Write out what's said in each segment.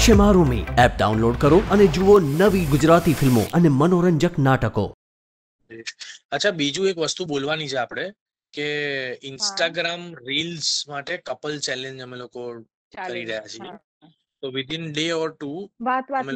શેમારૂમે app download કરો અને જુઓ નવી ગુજરાતી ફિલ્મો અને મનોરંજક નાટકો. અચ્છા, બીજું એક વસ્તુ બોલવાની છે આપણે કે ઇન્સ્ટાગ્રામ રીલ્સ માટે કપલ ચેલેન્જ અમે લોકો કરી રહ્યા છીએ. તો વિધિન ડે ઓર ટુ અમે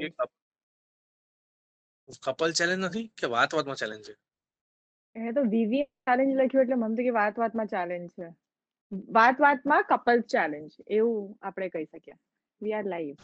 કપલ ચેલેન્જ નથી કે વાતમાં ચેલેન્જ છે. એ તો વીવી ચેલેન્જ લખ્યું એટલે મને તો કે વાતમાં ચેલેન્જ છે. વાતમાં કપલ ચેલેન્જ એવું આપણે કહી શકીએ. We are live.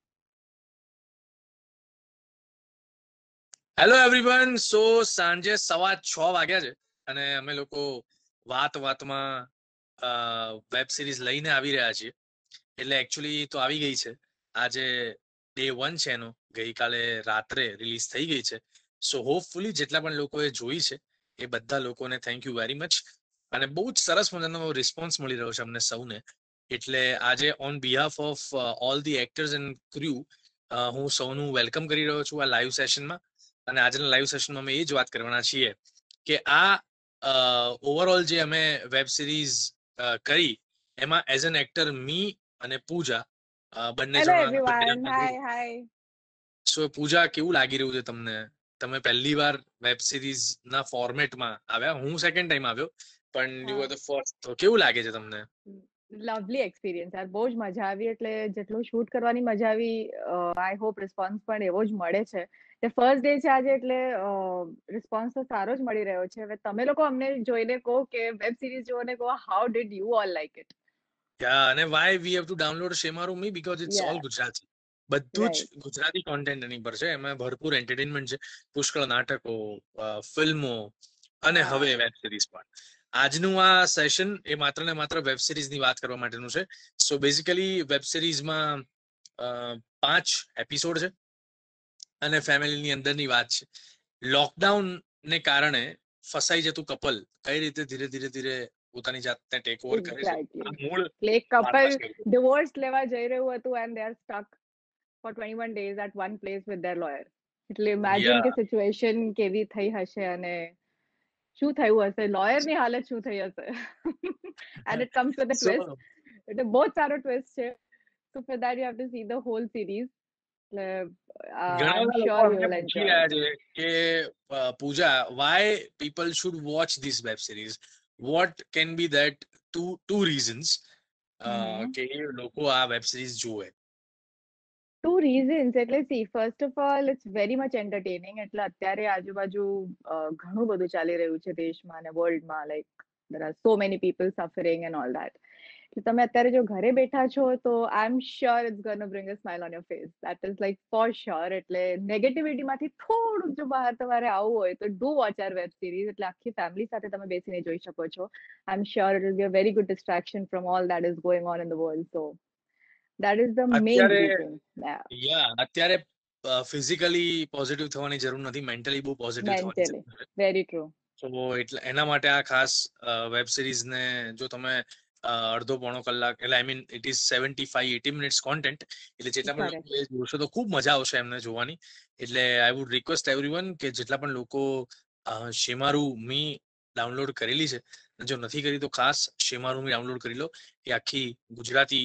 Hello everyone. So સાંજે 6:15 વાગ્યા છે અને અમે લોકો વાતમાં વેબ સિરીઝ લઈને આવી રહ્યા છીએ. એટલે એકચ્યુઅલી તો આવી ગઈ છે. આજે ડે 1 છે એનો. ગઈકાલે રાત્રે રિલીઝ થઈ ગઈ છે. સો હોપફુલી જેટલા પણ લોકોએ જોઈ છે એ બધા લોકોને થેન્ક યુ વેરી મચ. અને બહુ જ સરસ મજાનો રિસ્પોન્સ મળી રહ્યો છે અમને સૌને. એટલે આજે on behalf of all the actors and crew હું સૌનું વેલકમ કરી રહ્યો છું આ લાઈવ સેશનમાં. અને આજના લાઈવ સેશનમાં અમે એ જ વાત કરવાના છીએ કે આ ઓવરઓલ જે અમે વેબ સિરીઝ કરી એમાં એઝ એન એક્ટર મી અને પૂજા બંને જણા. સો પૂજા, કેવું લાગી રહ્યું છે તમને? તમે પહેલી વાર વેબ સિરીઝ ના ફોર્મેટમાં આવ્યા. હું સેકન્ડ ટાઈમ આવ્યો, પણ યુ આર ધ ફર્સ્ટ. તો કેવું લાગે છે તમને? લવલી એક્સપિરિયન્સ યાર, બહુ જ મજા આવી. એટલે જેટલું શૂટ કરવાની મજા આવી, આઈ હોપ રિસ્પોન્સ પણ એવો જ મળે છે. ફર્સ્ટ ડે છે આજે, એટલે રિસ્પોન્સ તો સારો જ મળી રહ્યો છે. હવે તમે લોકો અમને જોઈને કહો કે વેબ સિરીઝ જોઈને કહો, how did you all like it? અને why we have to download ShemarooMe because it's all Gujarati. બધું જ ગુજરાતી કોન્ટેન્ટ એની પર છે. એમાં ભરપૂર એન્ટરટેનમેન્ટ છે, પુષ્કળ નાટકો, ફિલ્મો અને હવે વેબ સિરીઝ પણ. આજનું આ સેશન એ માત્ર ને માત્ર વેબ સિરીઝની વાત કરવા માટેનું છે. સો બેઝિકલી વેબ સિરીઝમાં 5 એપિસોડ છે અને ફેમિલીની અંદરની વાત છે. લોકડાઉન ને કારણે ફસાઈ જતું કપલ કઈ રીતે ધીરે ધીરે પોતાની જાતને ટેક ઓવર કરે છે. એક કપલ ડિવોર્સ લેવા જઈ રહ્યું હતું and they are stuck for 21 days at one place with their lawyer. એટલે ઇમેજિન કે સિચ્યુએશન કેવી થઈ હશે અને શું થયું હશે, લોયર ની હાલત શું થઈ હશે. and it comes with a twist. એટલે બહુ સારો ટ્વિસ્ટ છે. so for that you have to see the whole series. I'm sure you will enjoy it. કે પૂજા, why people should watch this web series? What can be that two reasons કે લોકો આ web series જોવે? Two reasons. એટલે see, first of all, it's very much entertaining. એટલે અત્યારે આજુબાજુ ઘણું બધું ચાલી રહ્યું છે દેશમાં અને વર્લ્ડમાં. like there are so many people suffering and all that. એટલે તમે અત્યારે જો ઘરે બેઠા છો તો I'm sure it's gonna bring a smile on your face. That is like for sure. એટલે નેગેટિવિટી માંથી થોડું જો બહાર તમારે આવવું હોય તો do watch our web series. એટલે આખી ફેમિલી સાથે તમે બેસીને જોઈ શકો છો. I'm sure it will be a very good distraction from all that is going on in the world. So that is the main reason. અત્યારે ફિઝિકલી પોઝિટિવ થવાની જરૂર નથી, મેન્ટલી બહુ પોઝિટિવ થવાની જરૂર છે. Very true. તો એટલે એના માટે આ ખાસ વેબ સિરીઝ ને જો તમે અડધો પોણો કલાક, એટલે I mean it is 75-80 minutes content, એટલે જેટલા પણ લોકો જોશો તો ખૂબ મજા આવશે એમને જોવાની. એટલે આઈ વુડ રિક્વેસ્ટ એવરીવન કે જેટલા પણ લોકો શેમારૂમી ડાઉનલોડ કરેલી છે, જો નથી કરી તો ખાસ શેમારૂમી ડાઉનલોડ કરી લો. એ આખી ગુજરાતી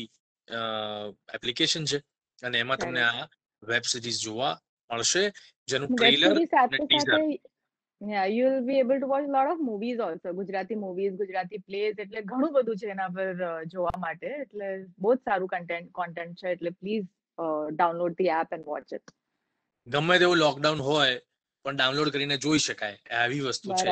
એપ્લિકેશન છે અને એમાં તમને આ વેબ સિરીઝ જોવા મળશે, જેનું ટ્રેલર અને teaser. Yeah, you will be able to watch a lot of movies also. Gujarati movies, Gujarati plays. એટલે ઘણું બધું છે એના પર જોવા માટે. એટલે બહુ જ સારું content છે. એટલે please download the app and watch it. ગમે તેવું લોકડાઉન હોય પણ ડાઉનલોડ કરીને જોઈ શકાય આવી વસ્તુ છે.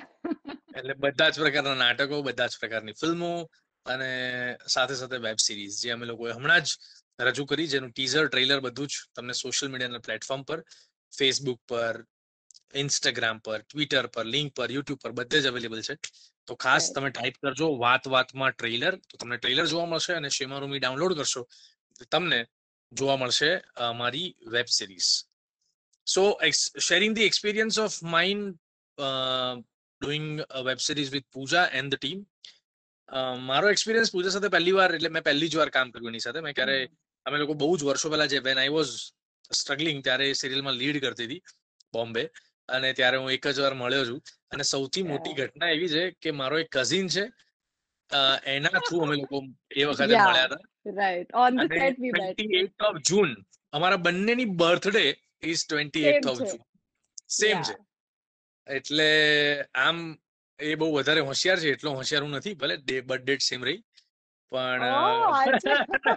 એટલે બધા જ પ્રકારના નાટકો, બધા જ પ્રકારની ફિલ્મો અને સાથે સાથે વેબ સિરીઝ જે અમે લોકોએ હમણાં જ રજૂ કરી, જેનું ટીઝર, ટ્રેલર બધું જ તમને સોશિયલ મીડિયાના પ્લેટફોર્મ પર, ફેસબુક પર, ઇન્સ્ટાગ્રામ પર, ટ્વિટર પર, લિંક પર, યુટ્યુબ પર બધે જ અવેલેબલ છે. તો ખાસ તમે ટાઈપ કરજો વાતમાં ટ્રેલર, તો તમને ટ્રેલર જોવા મળશે. અને શેમારૂમી ડાઉનલોડ કરશો તમને જોવા મળશે અમારી web series. So sharing the experience of mine doing a web series with Puja and the team. મારો એક્સપિરિયન્સ પૂજા સાથે પહેલી વાર, એટલે મેં પહેલી જ વાર કામ કર્યું એની સાથે. મેં ક્યારે, અમે લોકો બહુ જ વર્ષો પહેલા જે વેન આઈ વોઝ સ્ટ્રગલિંગ ત્યારે એ સિરિયલમાં લીડ કરતી હતી બોમ્બે, અને ત્યારે હું એક જ વાર મળ્યો છું. અને સૌથી મોટી ઘટના એવી છે કે મારો એક કઝિન છે, એના થ્રુ અમે લોકો એ વખતે મળ્યા હતા. Right. On the અને set we met. 28th June અમારા બંનેની બર્થડે ઇઝ 28th Same છે. June. Same Yeah. છે. એટલે આમ એ બહુ વધારે હોશિયાર છે, એટલો હોશિયાર હું નથી, ભલે બર્થ ડેટ સેમ રહી પણ Oh, અચ્છા.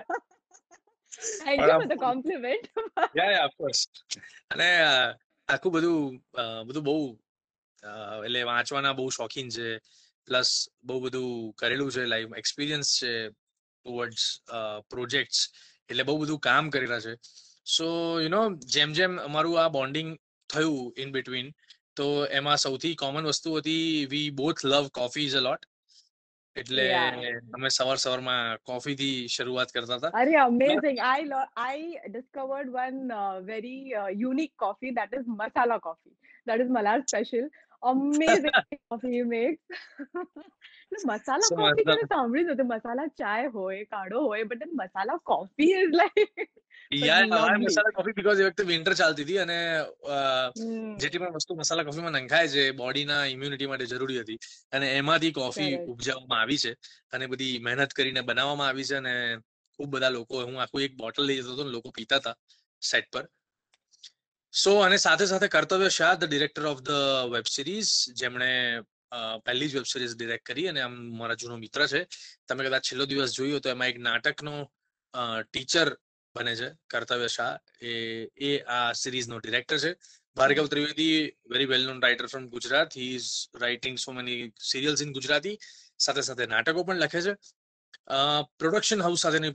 Thank you for the compliment. Yeah of course. અને આખું બધું બહુ એટલે વાંચવાના બહુ શોખીન છે, પ્લસ બહુ બધું કરેલું છે, લાઈફ એક્સપિરિયન્સ છે ટુવર્ડ્સ પ્રોજેક્ટ્સ, એટલે બહુ બધું કામ કરેલા છે. સો જેમ જેમ અમારું આ બોન્ડિંગ થયું ઇન બિટવીન, તો એમાં સૌથી કોમન વસ્તુ હતી વી બોથ લવ કોફીઝ અ લોટ. એટલે અમે સવારમાં કોફી થી શરૂઆત કરતા હતા. Are amazing. I discovered one very unique coffee, that is masala coffee. That is Malhar special. Amazing coffee he makes. Masala coffee તો સાંભળ્યું હતું, મસાલા ચાય હોય, કાઢો હોય, but then masala coffee is like masala coffee because એ વખતે વિન્ટર ચાલતી હતી અને જેટલી પણ વસ્તુ મસાલા કોફીમાં નંખાય છે બોડીના ઇમ્યુનિટી માટે જરૂરી હતી, અને એમાંથી કોફી ઉપજાવવામાં આવી છે અને બધી મહેનત કરીને બનાવવામાં આવી છે. અને ખૂબ બધા લોકો, હું આખું એક બોટલ લઈ જતો હતો, લોકો પીતા હતા સેટ પર. સો અને સાથે સાથે Kartavya Shah, the director of the web series, જેમણે પહેલી જ વેબ સિરીઝ ડિરેક્ટ કરી અને આમ મારા જૂનો મિત્ર છે. તમે કદાચ છેલ્લો દિવસ જોયો તો એમાં એક નાટકનો ટીચર બને છે કર્તવ્ય શાહ. એ આ સિરીઝનો ડિરેક્ટર છે. Bhargav Trivedi, very well known writer from Gujarat. He is writing so many serials in Gujarati, સાથે સાથે નાટકો પણ લખે છે. પ્રોડક્શન હાઉસ સાથેની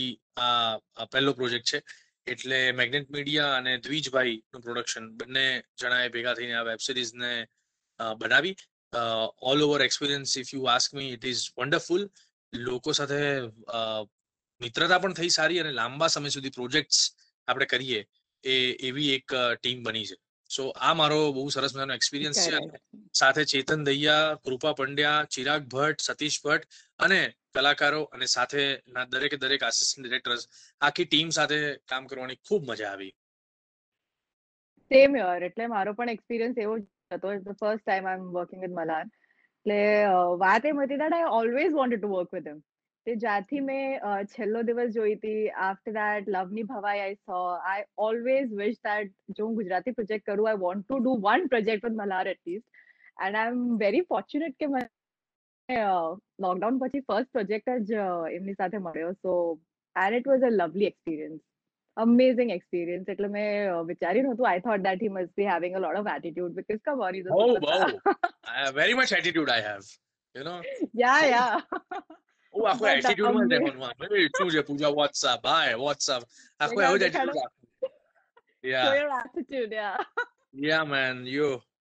પહેલો પ્રોજેક્ટ છે, એટલે મેગ્નેટ મીડિયા અને દ્વિજભાઈ નું પ્રોડક્શન, બંને જણાએ ભેગા થઈને આ વેબ સિરીઝને બનાવી. All over experience, if you ask me, it is wonderful. લોકો સાથે મિત્રતા પણ થઈ સારી, અને લાંબા સમય સુધી પ્રોજેક્ટ્સ આપણે કરીએ એવી એક ટીમ બની છે. સો આ મારો બહુ સરસ મજાનો એક્સપિરિયન્સ છે. સાથે ચેતન દહિયા, કૃપા પંડ્યા, ચિરાગ ભટ્ટ, સતીશ ભટ્ટ અને કલાકારો, અને સાથે દરેકે દરેક આસિસ્ટન્ટ ડિરેક્ટર્સ, આખી ટીમ સાથે કામ કરવાની ખૂબ મજા આવી. Same year. એટલે મારો પણ એક્સપિરિયન્સ એવો જ હતો. It's the first time I am working with Malhar. એટલે વાત એમ હતી that I always wanted to work with him. તે જ્યારથી મેં છેલ્લો દિવસ જોઈ હતી, after that લવની Bhavai I saw, I always wish that જો હું ગુજરાતી પ્રોજેક્ટ કરું, I want to do one project with Malhar at least. And I'm very fortunate કે મને લોકડાઉન પછી ફર્સ્ટ પ્રોજેક્ટ જ એમની સાથે મળ્યો. સો and it was a lovely experience. Amazing experience. એટલે મેં વિચાર્યું નહોતું. I thought that he must be having a lot of attitude because come on, he's a superstar. Very much attitude I have, Yeah. આખો attitude માં રહેવાનું. શું છે પૂજા, WhatsApp, હાય WhatsApp, આખો એવો જ એટીટ્યુડ રાખો. Show your attitude, yeah man, you.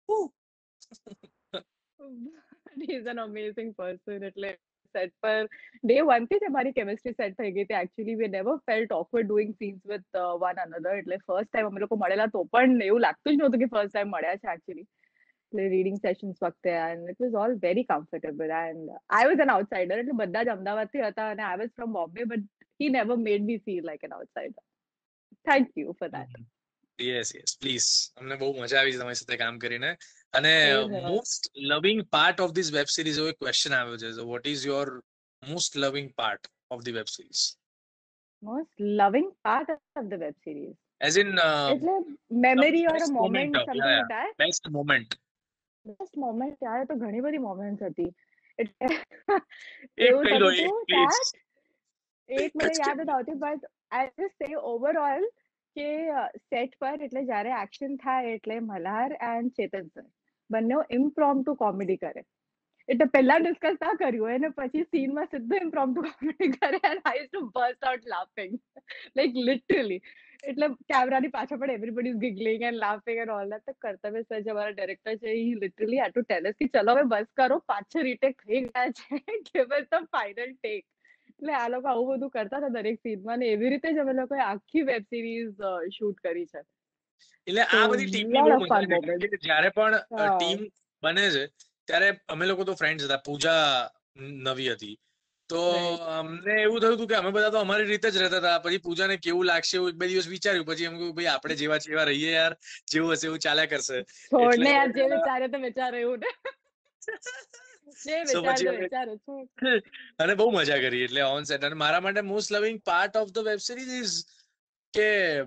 He's an amazing person. એટલે સેટ પર ડે 1 થી જ અમારી કેમિસ્ટ્રી સેટ થઈ ગઈ હતી. Actually we never felt awkward doing scenes with one another. એટલે ફર્સ્ટ ટાઈમ અમે લોકો મળેલા તો પણ એવું લાગતું જ નહોતું કે ફર્સ્ટ ટાઈમ મળ્યા છે એકચ્યુઅલી. એટલે રીડિંગ સેશન્સ વખતે, and it was all very comfortable. And I was an outsider. એટલે બધા જ અમદાવાદથી હતા અને I was from Bombay, but he never made me feel like an outsider. Thank you for that. Yes, please. અમને બહુ મજા આવી તમારી સાથે કામ કરીને. અને most loving part of this web series, એવો એક ક્વેશ્ચન આવ્યો છે. So what is your most loving part of the web series? Most loving part of the web series, as in એટલે memory or a moment, something like that. Best moment ત્યારે તો ઘણી બધી moments હતી. એટલે એક એવું કહી દો, થતું એક please. એક મને યાદ નથી આવતી, but I just say overall કે સેટ પર એટલે જ્યારે એક્શન થાય એટલે મલ્હાર એન્ડ ચેતન સર બંને ઇમ્પ્રોમ્પ્ટુ કોમેડી કરે. એટલે પહેલા ડિસ્કસ ના કર્યું હોય અને પછી સીનમાં સીધું ઇમ્પ્રોમ્પ્ટુ કોમેડી કરે, and I used to burst out laughing like literally. એટલે કેમેરાની પાછળ પણ everybody is giggling and laughing and all that. તો કર્તવ્ય સર જે અમારા ડાયરેક્ટર છે, he literally had to tell us કે ચલો હવે બસ કરો, પાછળ રીટેક થઈ ગયા છે, give us the final take. એટલે આ લોકો આવું બધું કરતા હતા દરેક સીનમાં, અને એવી રીતે જ અમે લોકોએ આખી વેબ સિરીઝ શૂટ કરી છે. એટલે આ બધી ટીમની બહુ મજા છે. જ્યારે પણ ટીમ બને છે ત્યારે અમે લોકો તો ફ્રેન્ડ્સ હતા. પૂજા નવી હતી તો અમને એવું થયું હતું કે અમે બધા તો અમારી રીતે જ રહેતા હતા. પછી પૂજાને કેવું લાગશે એવું એક બે દિવસ વિચાર્યું. પછી એમ કહ્યું ભાઈ આપણે જેવા જેવા રહીએ યાર, જેવું હશે એવું ચાલ્યા કરશે. છોડને યાર, જે વિચારે તો વિચારે એવું ને. સો પછી અને બહુ મજા કરી એટલે ઓન સેટ. અને મારા માટે most loving part of the web series is કે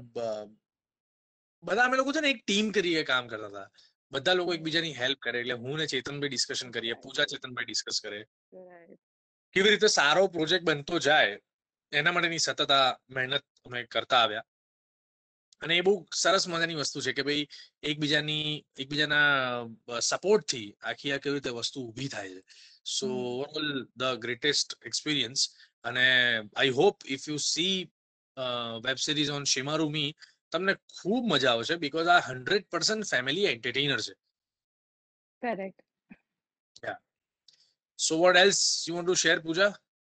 બધા અમે લોકો છે ને એક ટીમ કરીએ કામ કરતા હતા. બધા લોકો એકબીજાની હેલ્પ કરે. એટલે હું ને ચેતનભાઈ ડિસ્કશન કરીએ, પૂજા ચેતનભાઈ ડિસ્કસ કરે, કેવી રીતે સારો પ્રોજેક્ટ બનતો જાય એના માટેની સતત આ મહેનત અમે કરતા આવ્યા. અને એ બહુ સરસ મજાની વસ્તુ છે કે ભાઈ એકબીજાના સપોર્ટ થી આખી આ કેવી રીતે વસ્તુ ઊભી થાય છે. So overall the greatest experience. અને I hope if you see web series on ShemarooMe તમને ખૂબ મજા આવશે, બીકોઝ આ 100% ફેમિલી એન્ટરટેનર છે. Correct. Yeah. So what else you want to share, Pooja?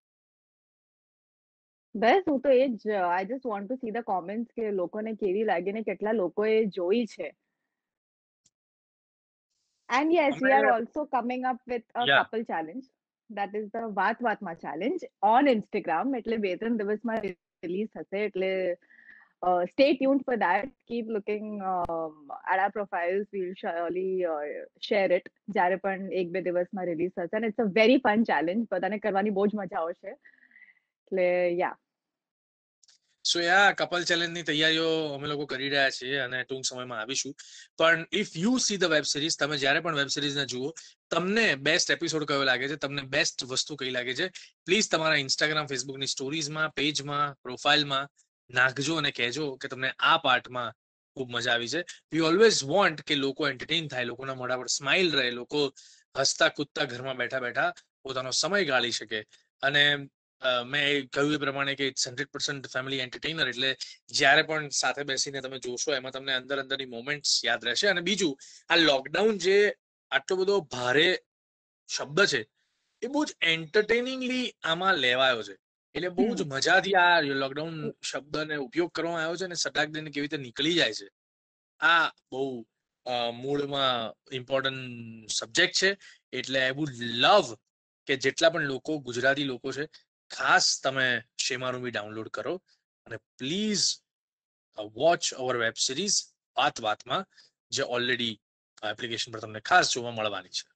બસ હું તો એ જ I just want to see the comments કે લોકોને કેવી લાગી ને કેટલા લોકોએ જોઈ છે. And yes, we are also coming up with a couple challenge. That is the વાત વાતમાં challenge on Instagram. એટલે 2-3 દિવસમાં રિલીઝ થશે. એટલે stay tuned for that. Keep looking at our profiles. We'll surely share it. જ્યારે પણ 1-2 દિવસમાં release થશે. And it's a very fun challenge. બધાને કરવાની બહુ જ મજા આવશે. એટલે yeah. So yeah couple challenge ની તૈયારીઓ અમે લોકો કરી રહ્યા છીએ અને ટૂંક સમયમાં આવીશું. પણ if you see the web series, તમે જ્યારે પણ વેબ સિરીઝને જુઓ, તમને બેસ્ટ એપિસોડ કયો લાગે છે, તમને બેસ્ટ વસ્તુ કઈ લાગે છે, પ્લીઝ તમારા ઇન્સ્ટાગ્રામ, ફેસબુકની સ્ટોરીઝમાં, પેજમાં, પ્રોફાઇલમાં નાખજો અને કહેજો કે તમને આ પાર્ટમાં ખૂબ મજા આવી છે. વી ઓલવેઝ વોન્ટ કે લોકો એન્ટરટેન થાય, લોકોના મોઢા પર સ્માઇલ રહે, લોકો હસતા કૂદતા ઘરમાં બેઠા બેઠા પોતાનો સમય ગાળી શકે. અને મેં કહ્યું એ પ્રમાણે કે ઇટ્સ 100% ફેમિલી એન્ટરટેનર. એટલે જ્યારે પણ સાથે બેસીને તમે જોશો એમાં તમને અંદરની મોમેન્ટ્સ યાદ રહેશે. અને બીજું, આ લોકડાઉન જે આટલો બધો ભારે શબ્દ છે એ બહુ જ એન્ટરટેનિંગલી આમાં લેવાયો છે. એટલે બહુ જ મજાથી આ લોકડાઉન શબ્દને ઉપયોગ કરવામાં આવ્યો છે અને સટાક દઈને કેવી રીતે નીકળી જાય છે, આ બહુ મૂળમાં ઇમ્પોર્ટન્ટ સબ્જેક્ટ છે. એટલે આઈ વુડ લવ કે જેટલા પણ લોકો ગુજરાતી લોકો છે, ખાસ તમે શેમારૂમી ડાઉનલોડ કરો અને please watch our web series વાત વાતમાં, જે ઓલરેડી એપ્લિકેશન પર તમને ખાસ જોવા મળવાની છે.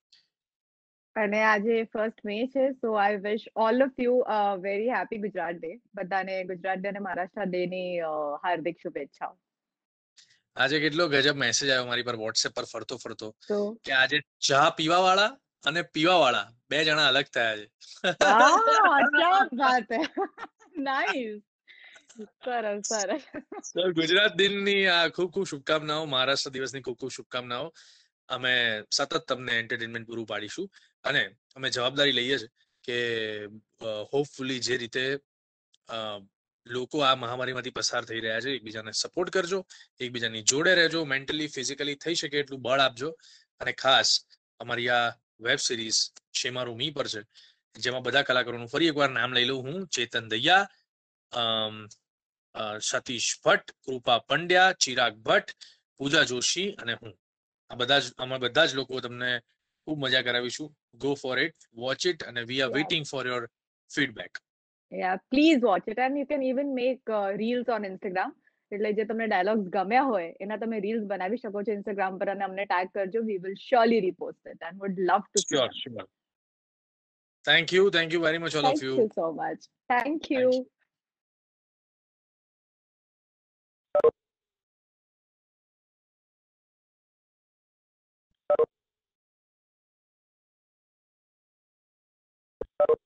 અને આજે 1st મે છે, so I wish all of you a very happy Gujarat day. બધાને ગુજરાત ડે અને મહારાષ્ટ્ર ડે ની હાર્દિક શુભેચ્છાઓ. આજે કેટલો ગજબ મેસેજ આવ્યો મારી પર વોટ્સએપ પર ફરતો ફરતો કે આજે ચા પીવા વાળા અને પીવા વાળા 2 જણા અલગ થયા છે. क्या बात है. નાઈસ. સરસ સરસ. ગુજરાત દિનની ખૂબ ખૂબ શુભકામનાઓ, મહારાષ્ટ્ર દિવસની ખૂબ ખૂબ શુભકામનાઓ. અમે સતત તમને એન્ટરટેનમેન્ટ પૂરું પાડીશું અને અમે જવાબદારી લઈએ છીએ કે હોપફુલી જે રીતે લોકો આ મહામારીમાંથી પસાર થઈ રહ્યા છે, એકબીજાને સપોર્ટ કરજો, એકબીજાની જોડે રહેજો, મેન્ટલી ફિઝિકલી થઈ શકે એટલું બળ આપજો. અને ખાસ અમારી આ વેબ સિરીઝ શેમારૂમી પર છે, જેમાં બધા કલાકારોનું ફરી એકવાર નામ લઈ લઉં હું: ચેતન દૈયા, સતીશ ભટ્ટ, કૃપા પંડ્યા, ચિરાગ ભટ્ટ, પૂજા જોશી અને હું. અમે બધા જ લોકો તમને ખૂબ મજા કરાવીશું. Go for it, watch it, અને we are waiting for your feedback. Yeah, please watch it, and you can even make reels on Instagram. એટલે જે તમને ડાયલોગ્સ ગમ્યા હોય એના તમે રીલ્સ બનાવી શકો છો ઇન્સ્ટાગ્રામ પર અને અમને ટેગ કરજો. We will surely repost it and would love to see it. Sure. Thank you very much all of you. Thank you so much. Thank you. Thank you.